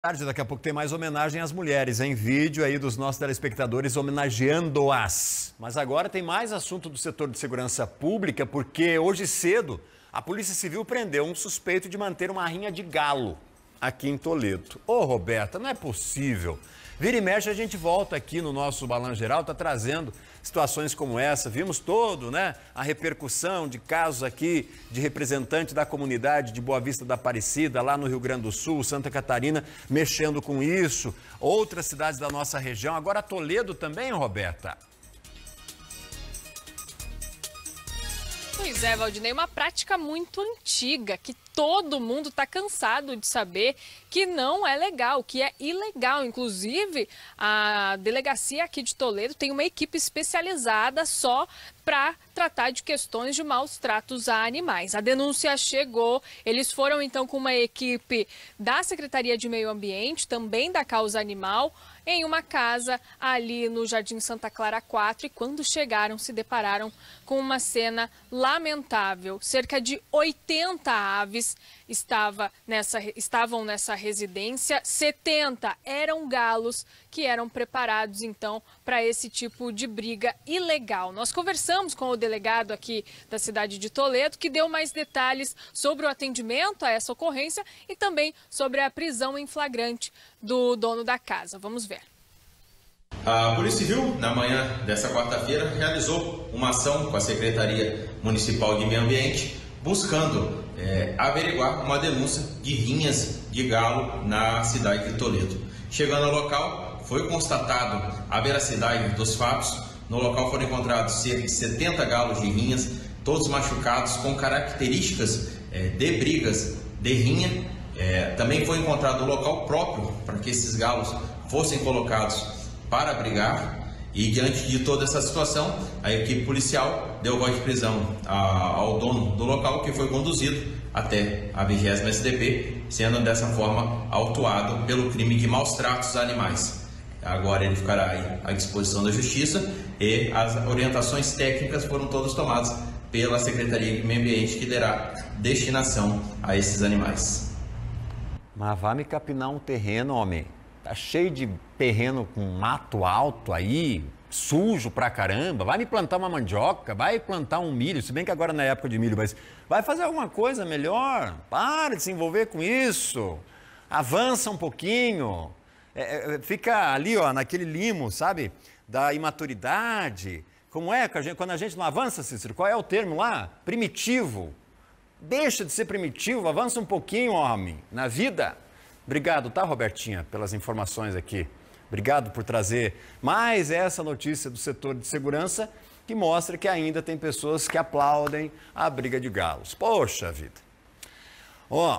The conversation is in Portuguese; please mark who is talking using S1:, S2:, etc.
S1: Daqui a pouco tem mais homenagem às mulheres, em vídeo aí dos nossos telespectadores homenageando-as. Mas agora tem mais assunto do setor de segurança pública, porque hoje cedo a Polícia Civil prendeu um suspeito de manter uma rinha de galo aqui em Toledo. Ô, Roberta, não é possível. Vira e mexe, a gente volta aqui no nosso Balanço Geral, tá trazendo situações como essa. Vimos todo, né? A repercussão de casos aqui de representante da comunidade de Boa Vista da Aparecida, lá no Rio Grande do Sul, Santa Catarina, mexendo com isso. Outras cidades da nossa região. Agora Toledo também, Roberta?
S2: Pois é, Valdinei, uma prática muito antiga, que todo mundo está cansado de saber que não é legal, que é ilegal. Inclusive, a delegacia aqui de Toledo tem uma equipe especializada só para tratar de questões de maus tratos a animais. A denúncia chegou, eles foram então com uma equipe da Secretaria de Meio Ambiente, também da Causa Animal, em uma casa ali no Jardim Santa Clara 4, e quando chegaram se depararam com uma cena lamentável. Cerca de 80 aves estavam nessa residência, 70 eram galos que eram preparados então para esse tipo de briga ilegal. Nós conversamos com o delegado aqui da cidade de Toledo, que deu mais detalhes sobre o atendimento a essa ocorrência e também sobre a prisão em flagrante do dono da casa. Vamos ver.
S3: A Polícia Civil, na manhã dessa quarta-feira, realizou uma ação com a Secretaria Municipal de Meio Ambiente, buscando averiguar uma denúncia de rinhas de galo na cidade de Toledo. Chegando ao local, foi constatado a veracidade dos fatos. No local foram encontrados cerca de 70 galos de rinhas, todos machucados, com características de brigas de rinha. Também foi encontrado o local próprio para que esses galos fossem colocados para brigar, e diante de toda essa situação, a equipe policial deu voz de prisão ao dono do local, que foi conduzido até a 20ª SDP, sendo dessa forma autuado pelo crime de maus tratos a animais. Agora ele ficará aí à disposição da Justiça, e as orientações técnicas foram todas tomadas pela Secretaria de Meio Ambiente, que dará destinação a esses animais.
S1: Mas vai me capinar um terreno, homem. Tá cheio de terreno com mato alto aí, sujo pra caramba. Vai me plantar uma mandioca, vai plantar um milho, se bem que agora não é época de milho, mas vai fazer alguma coisa melhor. Para de se envolver com isso. Avança um pouquinho. Fica ali, ó, naquele limo, sabe? Da imaturidade. Como é quando a gente não avança, Cícero? Qual é o termo lá? Primitivo. Deixa de ser primitivo, avança um pouquinho, homem, na vida. Obrigado, tá, Robertinha, pelas informações aqui. Obrigado por trazer mais essa notícia do setor de segurança, que mostra que ainda tem pessoas que aplaudem a briga de galos. Poxa vida. Ó.